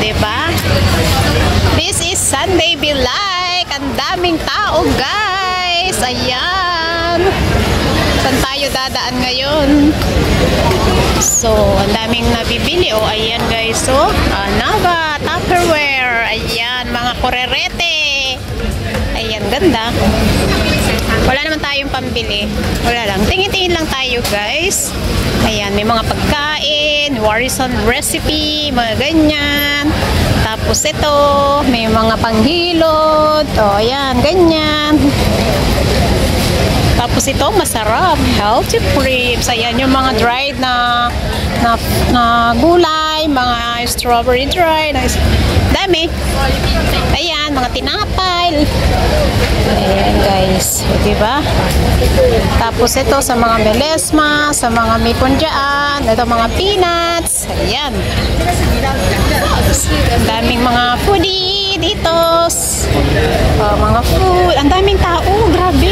diba? This is Sunday Be Like. Ang daming tao, guys. Ayan. Saan tayo dadaan ngayon? So, ang daming nabibili. Oh, ayan guys. So, Nava, Tupperware. Ayan, mga korerete. Ayan, ganda. Wala naman tayong pambili. Wala lang. Tingin-tingin lang tayo, guys. Ayan, may mga pagkain, Warison recipe, mga ganyan. Tapos ito, may mga panghilod. O, ayan, ganyan. Tapos ito, masarap. Healthy crepes. Ayan, yung mga dried na gulay, mga strawberry dried. Dami. Ayan, mga tinapay. Ayan, guys. Diba? Tapos ito, sa mga melesma, sa mga mipundyaan, ito mga peanuts. Ayan. Ang daming mga foodie dito. Mga food. Ang daming tao. Grabe.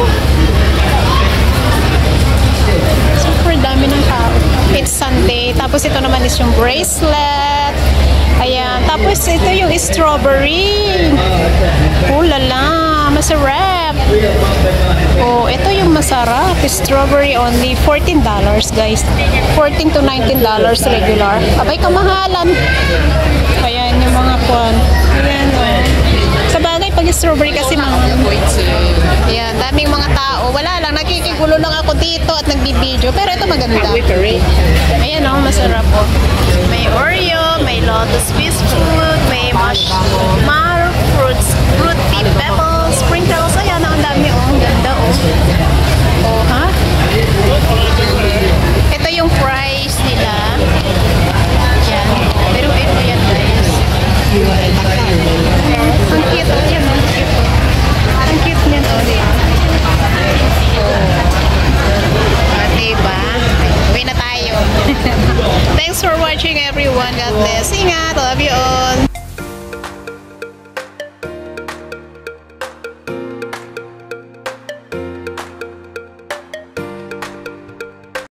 Super dami ng tao. It's Sunday. Tapos ito naman is yung bracelet. Ayan. Tapos ito yung strawberry. Oh lala. Masarap. Oh, ito yung masarap. Strawberry only. $14 guys. $14 to $19 regular. Abay, kamahalan. Ayan yung mga kwan. Ayan o. Sa bagay, pag strawberry kasi mga... Ayan, daming mga tao. Wala lang, nakikigulo lang ako dito at nagbibideo. Pero ito maganda. Ayan o, masarap po. May Oreo, may Lotus Biscuit, may marshmallow.